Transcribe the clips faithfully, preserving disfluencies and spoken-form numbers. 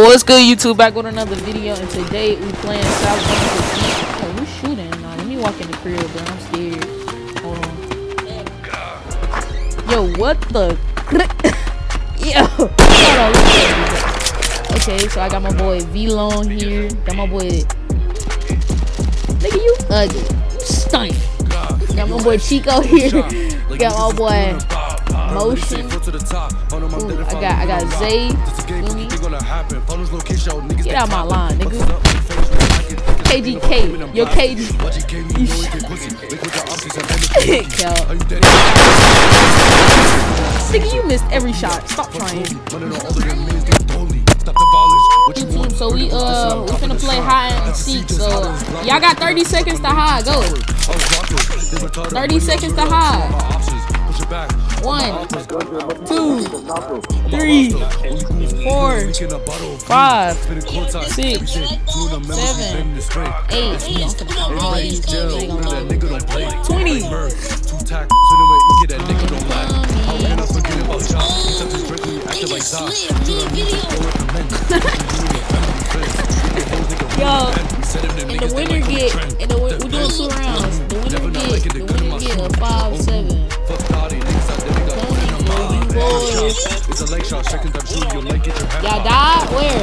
What's good, YouTube? Back with another video, and today we playing South Bronx. Oh, who's shooting? Nah, let me walk in the crib, bro. I'm scared. Hold on. Yo, what the? Yo, hold on. Okay, so I got my boy V-Long here. Got my boy. Nigga, you ugly. You stink. Got my boy Chico here. Got my boy Motion. Ooh, I got I got Zay. Get out my line, nigga. K G K. Yo, K G. Nigga, you missed every shot. Stop trying. YouTube, so we uh we finna play hide and seek. So y'all got thirty seconds to hide. Go. thirty seconds to hide. One, two, three, four, five, six, seven, eight, twenty. Yo, and the winner get, and the we're doing two rounds. The winner get, the winner get a five seven. Y'all died? Where?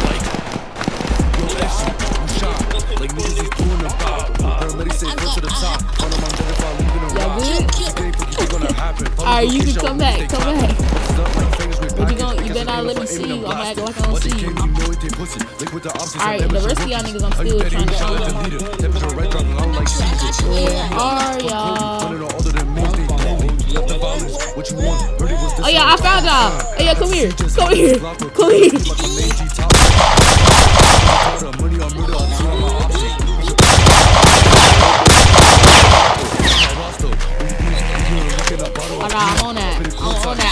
Y'all good? Alright, you can come back, come back. But you gon' you better not let me see you. I'm acting like I don't see you. Alright, the rest of y'all niggas I'm still trying to show them. Where are y'all? Oh yeah, I found y'all. Hey, yeah, come here. Come here. Come here. Oh, nah, I'm on that. I'm on that.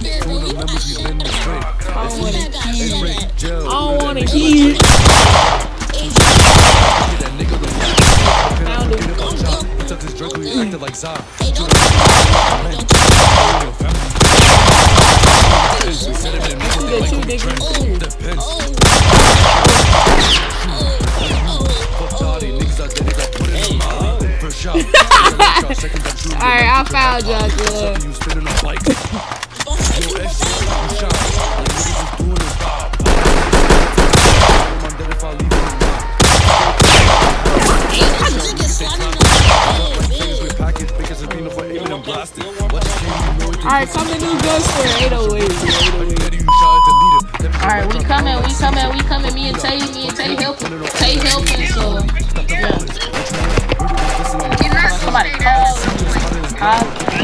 I don't want to hear. I don't want to hear. Found him. Alright, I found y'all good. Alright, come to new guns for eight oh eight. Alright, we coming, we coming, we coming. Me and Tay, me and Tay helping. Tay helping, so yeah. Somebody call. Huh?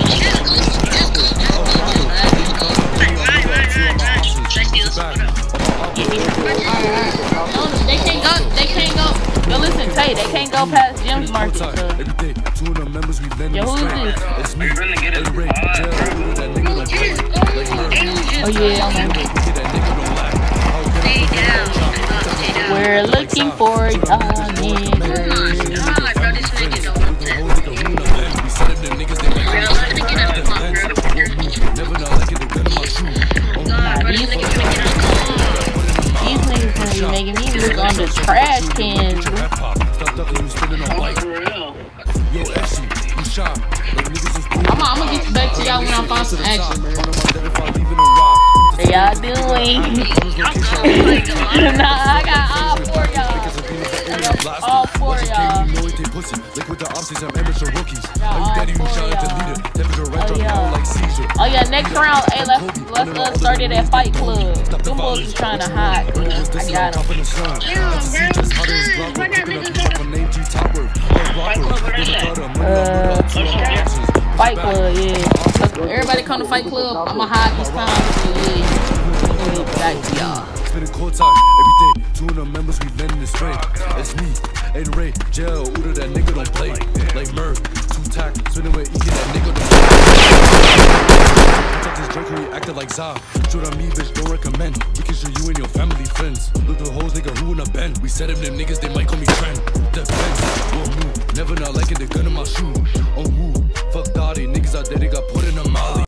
No, they can't go, they can't go. Yo, listen, Tay, they can't go past Jim's Market. So. Yo, who is this? Oh yeah, I'm on. We're looking for y'all niggas. These niggas gonna be making me look on the trash cans. I'm gonna get back to y'all when I find some action. What y'all doing? Nah, I got all four y'all. I got all four y'all. I got all four y'all. Oh yeah, next round, hey, let's let's uh, start it at Fight Club. Them boys is trying to hide. I got them. Uh, Fight Club, yeah. Everybody come to Fight Club. I'ma hide this time. So yeah, back to y'all. Spinning courtside every day. Two of the members we lend this straight. It's me and Ray. Jail, Uda, that nigga don't play. Like Murph, two tack, spinning with Egan, that nigga don't play. This drink when you acted like Za. Shoot on me, bitch, don't recommend. We can show you and your family friends. Look the hoes, nigga, who in a bend. We said them, them niggas, they might call me friend. Defense, won't move. Never not liking the gun in my shoe. On who? Fuck Dottie, niggas out there, they got put in a molly.